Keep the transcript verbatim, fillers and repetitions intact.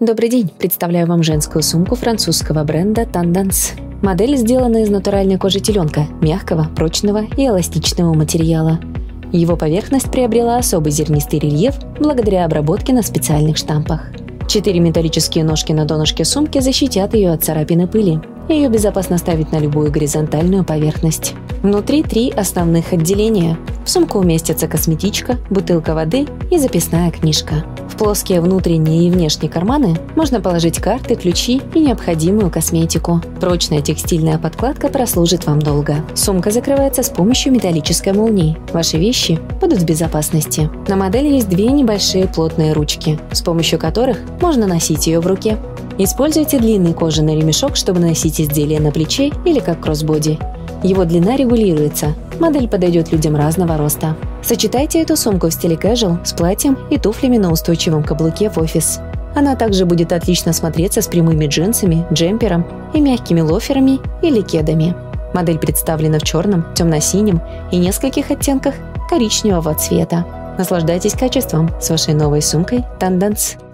Добрый день! Представляю вам женскую сумку французского бренда Tendance. Модель сделана из натуральной кожи теленка, мягкого, прочного и эластичного материала. Его поверхность приобрела особый зернистый рельеф благодаря обработке на специальных штампах. Четыре металлические ножки на донышке сумки защитят ее от царапин и пыли. Ее безопасно ставить на любую горизонтальную поверхность. Внутри три основных отделения. В сумку уместится косметичка, бутылка воды и записная книжка. В плоские внутренние и внешние карманы можно положить карты, ключи и необходимую косметику. Прочная текстильная подкладка прослужит вам долго. Сумка закрывается с помощью металлической молнии. Ваши вещи будут в безопасности. На модели есть две небольшие плотные ручки, с помощью которых можно носить ее в руке. Используйте длинный кожаный ремешок, чтобы носить изделие на плече или как кроссбоди. Его длина регулируется. Модель подойдет людям разного роста. Сочетайте эту сумку в стиле casual с платьем и туфлями на устойчивом каблуке в офис. Она также будет отлично смотреться с прямыми джинсами, джемпером и мягкими лоферами или кедами. Модель представлена в черном, темно-синем и нескольких оттенках коричневого цвета. Наслаждайтесь качеством с вашей новой сумкой Tendance.